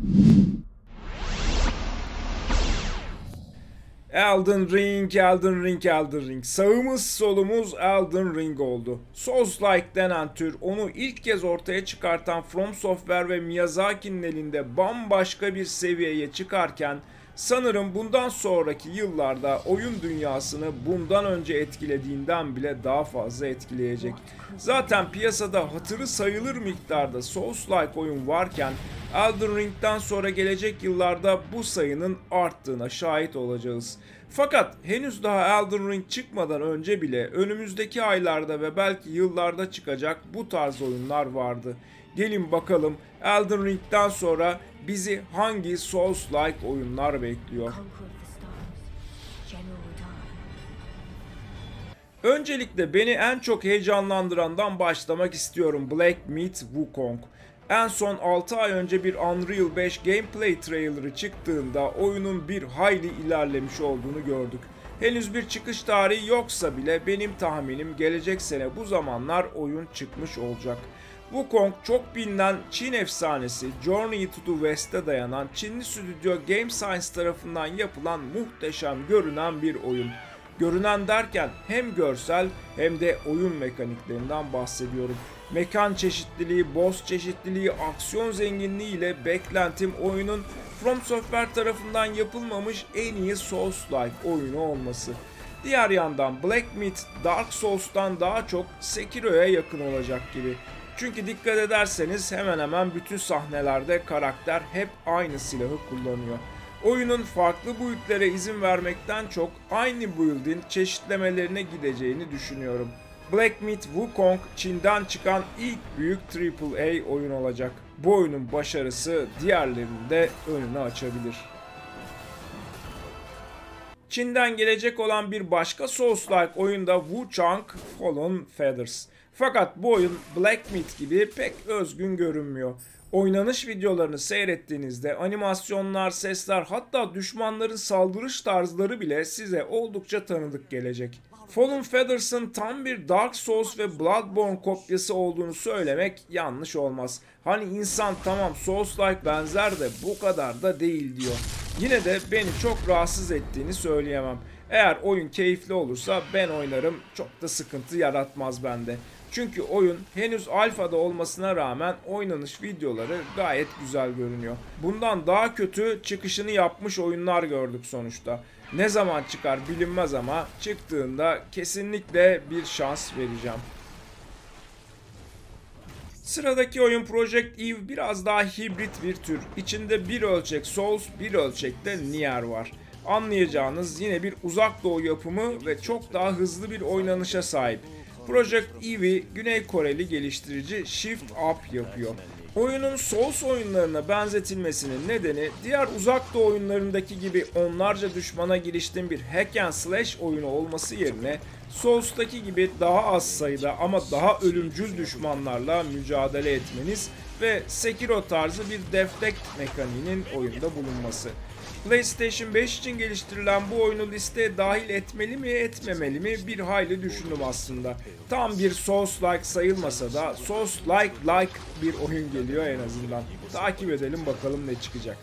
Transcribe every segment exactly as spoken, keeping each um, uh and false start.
Elden Ring, Elden Ring, Elden Ring. Sağımız solumuz Elden Ring oldu. Souls-like denen tür onu ilk kez ortaya çıkartan From Software ve Miyazaki'nin elinde bambaşka bir seviyeye çıkarken sanırım bundan sonraki yıllarda oyun dünyasını bundan önce etkilediğinden bile daha fazla etkileyecek. Zaten piyasada hatırı sayılır miktarda Souls-like oyun varken Elden Ring'den sonra gelecek yıllarda bu sayının arttığına şahit olacağız. Fakat henüz daha Elden Ring çıkmadan önce bile önümüzdeki aylarda ve belki yıllarda çıkacak bu tarz oyunlar vardı. Gelin bakalım Elden Ring'den sonra bizi hangi Souls-like oyunlar bekliyor? Öncelikle beni en çok heyecanlandırandan başlamak istiyorum. Black Myth: Wukong. En son altı ay önce bir Unreal beş gameplay trailerı çıktığında oyunun bir hayli ilerlemiş olduğunu gördük. Henüz bir çıkış tarihi yoksa bile benim tahminim gelecek sene bu zamanlar oyun çıkmış olacak. Wukong çok bilinen Çin efsanesi Journey to the West'e dayanan Çinli stüdyo Game Science tarafından yapılan muhteşem görünen bir oyun. Görünen derken hem görsel hem de oyun mekaniklerinden bahsediyorum. Mekan çeşitliliği, boss çeşitliliği, aksiyon zenginliği ile beklentim oyunun From Software tarafından yapılmamış en iyi Souls-like oyunu olması. Diğer yandan Black Myth, Dark Souls'tan daha çok Sekiro'ya yakın olacak gibi. Çünkü dikkat ederseniz hemen hemen bütün sahnelerde karakter hep aynı silahı kullanıyor. Oyunun farklı boyutlara izin vermekten çok aynı build'in çeşitlemelerine gideceğini düşünüyorum. Black Myth: Wukong, Çin'den çıkan ilk büyük triple A oyun olacak. Bu oyunun başarısı diğerlerinin de önünü açabilir. Çin'den gelecek olan bir başka Souls-like oyun da Wuchang Fallen Feathers. Fakat bu oyun Black Myth gibi pek özgün görünmüyor. Oynanış videolarını seyrettiğinizde animasyonlar, sesler, hatta düşmanların saldırış tarzları bile size oldukça tanıdık gelecek. Fallen Feathers'ın tam bir Dark Souls ve Bloodborne kopyası olduğunu söylemek yanlış olmaz. Hani insan tamam Souls-like benzer de bu kadar da değil diyor. Yine de beni çok rahatsız ettiğini söyleyemem. Eğer oyun keyifli olursa ben oynarım, çok da sıkıntı yaratmaz bende. Çünkü oyun henüz alfada olmasına rağmen oynanış videoları gayet güzel görünüyor. Bundan daha kötü çıkışını yapmış oyunlar gördük sonuçta. Ne zaman çıkar bilinmez ama çıktığında kesinlikle bir şans vereceğim. Sıradaki oyun Project Eve biraz daha hibrit bir tür. İçinde bir ölçek Souls, bir ölçekte Nier var. Anlayacağınız yine bir uzak doğu yapımı ve çok daha hızlı bir oynanışa sahip. Project Eve'i Güney Koreli geliştirici Shift Up yapıyor. Oyunun Souls oyunlarına benzetilmesinin nedeni diğer uzak doğu oyunlarındaki gibi onlarca düşmana giriştiğin bir hack and slash oyunu olması yerine Souls'taki gibi daha az sayıda ama daha ölümcül düşmanlarla mücadele etmeniz ve Sekiro tarzı bir deflect mekaniğinin oyunda bulunması. PlayStation beş için geliştirilen bu oyunu listeye dahil etmeli mi etmemeli mi bir hayli düşündüm aslında. Tam bir Souls-like sayılmasa da Souls-like-like bir oyun geliyor en azından. Takip edelim bakalım ne çıkacak.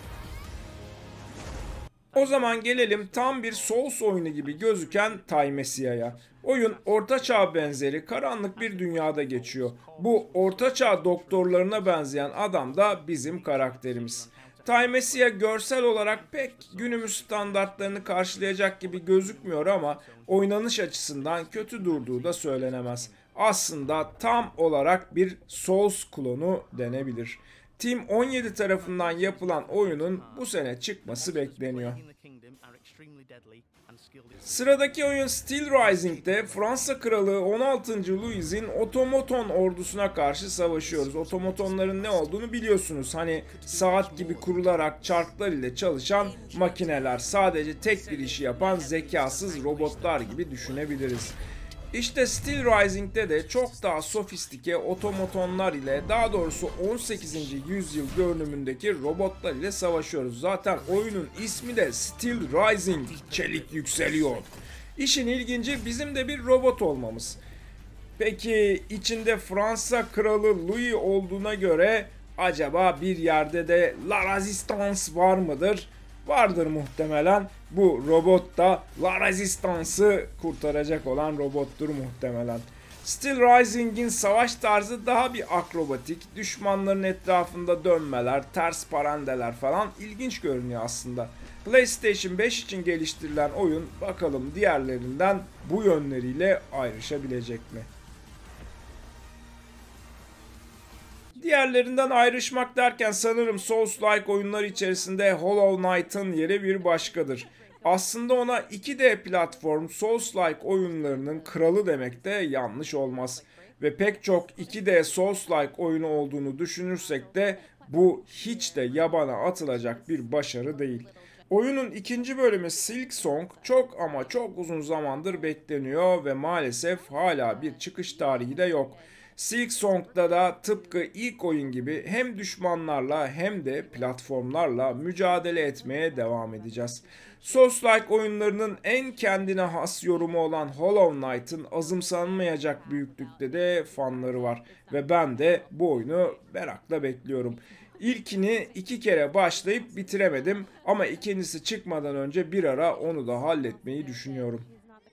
O zaman gelelim tam bir Souls oyunu gibi gözüken Thymezia'ya. Oyun ortaçağ benzeri karanlık bir dünyada geçiyor. Bu ortaçağ doktorlarına benzeyen adam da bizim karakterimiz. Thymezi'a görsel olarak pek günümüz standartlarını karşılayacak gibi gözükmüyor ama oynanış açısından kötü durduğu da söylenemez. Aslında tam olarak bir Souls klonu denebilir. Team on yedi tarafından yapılan oyunun bu sene çıkması bekleniyor. Sıradaki oyun Steel Rising'de Fransa Kralı on altıncı Louis'in otomaton ordusuna karşı savaşıyoruz. Otomatonların ne olduğunu biliyorsunuz. Hani saat gibi kurularak çarklar ile çalışan makineler. Sadece tek bir işi yapan zekasız robotlar gibi düşünebiliriz. İşte Steel Rising'de de çok daha sofistike otomatonlar ile, daha doğrusu on sekizinci yüzyıl görünümündeki robotlar ile savaşıyoruz. Zaten oyunun ismi de Steel Rising, çelik yükseliyor. İşin ilginci bizim de bir robot olmamız. Peki içinde Fransa Kralı Louis olduğuna göre Acaba bir yerde de La Resistance var mıdır? Vardır muhtemelen. Bu robot da La Resistance'ı kurtaracak olan robottur muhtemelen. Steel Rising'in savaş tarzı daha bir akrobatik, düşmanların etrafında dönmeler, ters parandeler falan ilginç görünüyor aslında. PlayStation beş için geliştirilen oyun bakalım diğerlerinden bu yönleriyle ayrışabilecek mi? Diğerlerinden ayrışmak derken sanırım Souls-like oyunlar içerisinde Hollow Knight'ın yeri bir başkadır. Aslında ona iki D platform Souls-like oyunlarının kralı demek de yanlış olmaz. Ve pek çok iki D Souls-like oyunu olduğunu düşünürsek de bu hiç de yabana atılacak bir başarı değil. Oyunun ikinci bölümü Silksong çok ama çok uzun zamandır bekleniyor ve maalesef hala bir çıkış tarihi de yok. Silksong'da da tıpkı ilk oyun gibi hem düşmanlarla hem de platformlarla mücadele etmeye devam edeceğiz. Souls-like oyunlarının en kendine has yorumu olan Hollow Knight'ın azımsanmayacak büyüklükte de fanları var ve ben de bu oyunu merakla bekliyorum. İlkini iki kere başlayıp bitiremedim ama ikincisi çıkmadan önce bir ara onu da halletmeyi düşünüyorum.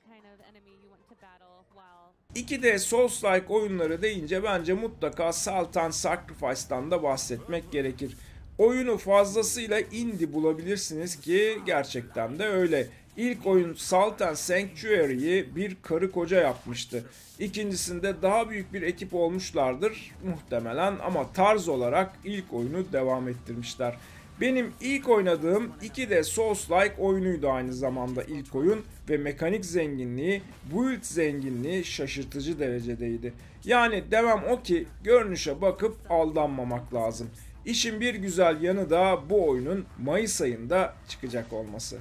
iki D Souls-like oyunları deyince bence mutlaka Salt and Sacrifice'dan da bahsetmek gerekir. Oyunu fazlasıyla indie bulabilirsiniz ki gerçekten de öyle. İlk oyun Salt and Sanctuary'yi bir karı koca yapmıştı. İkincisinde daha büyük bir ekip olmuşlardır muhtemelen ama tarz olarak ilk oyunu devam ettirmişler. Benim ilk oynadığım iki D Souls-like oyunuydu aynı zamanda ilk oyun ve mekanik zenginliği, build zenginliği şaşırtıcı derecedeydi. Yani demem o ki görünüşe bakıp aldanmamak lazım. İşin bir güzel yanı da bu oyunun Mayıs ayında çıkacak olması.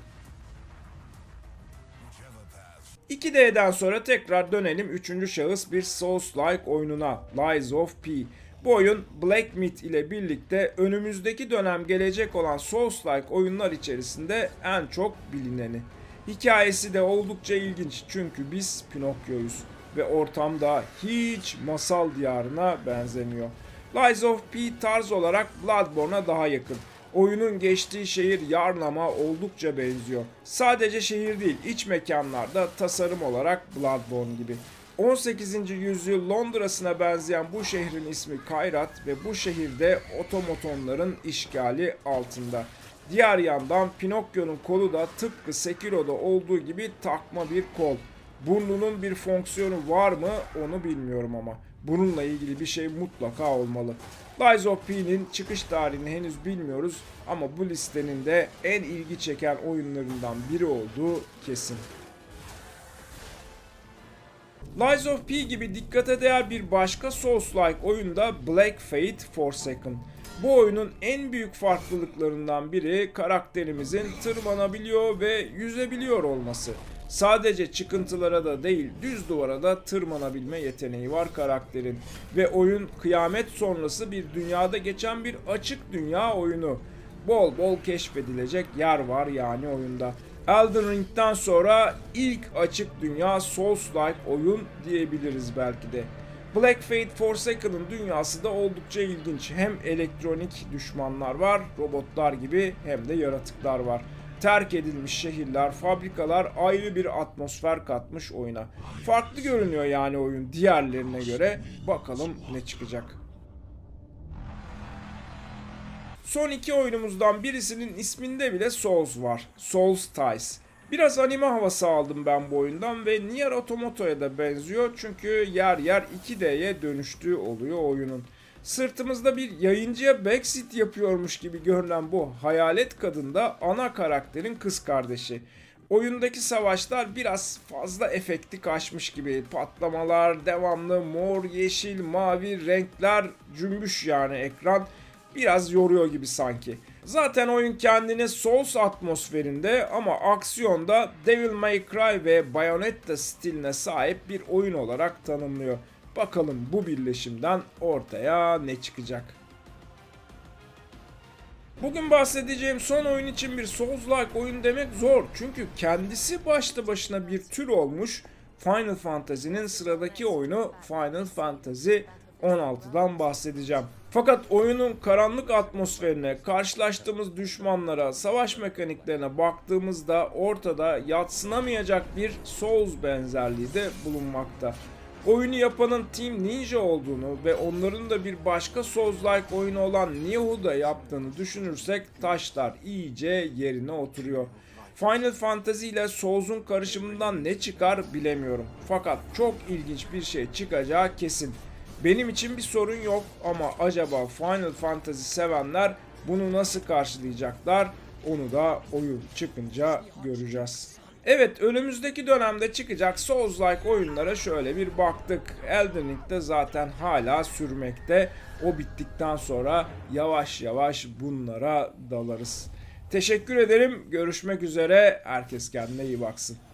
iki D'den sonra tekrar dönelim üçüncü şahıs bir Souls-like oyununa, Lies of P. Bu oyun Black Myth ile birlikte önümüzdeki dönem gelecek olan Souls-like oyunlar içerisinde en çok bilineni. Hikayesi de oldukça ilginç çünkü biz Pinokyo'yuz ve ortamda hiç masal diyarına benzemiyor. Lies of P tarz olarak Bloodborne'a daha yakın. Oyunun geçtiği şehir Yarnam'a oldukça benziyor. Sadece şehir değil, iç mekanlarda tasarım olarak Bloodborne gibi. on sekizinci yüzyıl Londra'sına benzeyen bu şehrin ismi Kayrat ve bu şehirde otomatonların işgali altında. Diğer yandan Pinokyo'nun kolu da tıpkı Sekiro'da olduğu gibi takma bir kol. Burnunun bir fonksiyonu var mı onu bilmiyorum ama bununla ilgili bir şey mutlaka olmalı. Lies of P'nin çıkış tarihini henüz bilmiyoruz ama bu listenin de en ilgi çeken oyunlarından biri olduğu kesin. Lies of P gibi dikkate değer bir başka Souls-like oyun da Black Fate Forsaken. Bu oyunun en büyük farklılıklarından biri karakterimizin tırmanabiliyor ve yüzebiliyor olması. Sadece çıkıntılara da değil düz duvara da tırmanabilme yeteneği var karakterin. Ve oyun kıyamet sonrası bir dünyada geçen bir açık dünya oyunu. Bol bol keşfedilecek yer var yani oyunda. Elden Ring'den sonra ilk açık dünya Souls-like oyun diyebiliriz belki de. Black Fate Forsaken'ın dünyası da oldukça ilginç. Hem elektronik düşmanlar var, robotlar gibi hem de yaratıklar var. Terk edilmiş şehirler, fabrikalar ayrı bir atmosfer katmış oyuna. Farklı görünüyor yani oyun diğerlerine göre. Bakalım ne çıkacak. Son iki oyunumuzdan birisinin isminde bile Souls var. Souls Ties. Biraz anime havası aldım ben bu oyundan ve Nier Automato'ya da benziyor çünkü yer yer iki D'ye dönüştüğü oluyor oyunun. Sırtımızda bir yayıncıya backseat yapıyormuş gibi görünen bu hayalet kadın da ana karakterin kız kardeşi. Oyundaki savaşlar biraz fazla efekti kaçmış gibi. Patlamalar, devamlı mor, yeşil, mavi renkler cümbüş yani ekran. Biraz yoruyor gibi sanki. Zaten oyun kendini Souls atmosferinde ama aksiyonda Devil May Cry ve Bayonetta stiline sahip bir oyun olarak tanımlıyor. Bakalım bu birleşimden ortaya ne çıkacak? Bugün bahsedeceğim son oyun için bir Souls-like oyun demek zor. Çünkü kendisi başlı başına bir tür olmuş. Final Fantasy'nin sıradaki oyunu Final Fantasy on altıdan bahsedeceğim. Fakat oyunun karanlık atmosferine, karşılaştığımız düşmanlara, savaş mekaniklerine baktığımızda ortada yadsınamayacak bir Souls benzerliği de bulunmakta. Oyunu yapanın Team Ninja olduğunu ve onların da bir başka Souls-like oyunu olan Nioh'da yaptığını düşünürsek taşlar iyice yerine oturuyor. Final Fantasy ile Souls'un karışımından ne çıkar bilemiyorum. Fakat çok ilginç bir şey çıkacağı kesin. Benim için bir sorun yok ama acaba Final Fantasy sevenler bunu nasıl karşılayacaklar? Onu da oyun çıkınca göreceğiz. Evet, önümüzdeki dönemde çıkacak Souls-like oyunlara şöyle bir baktık. Elden Ring de zaten hala sürmekte. O bittikten sonra yavaş yavaş bunlara dalarız. Teşekkür ederim. Görüşmek üzere. Herkes kendine iyi baksın.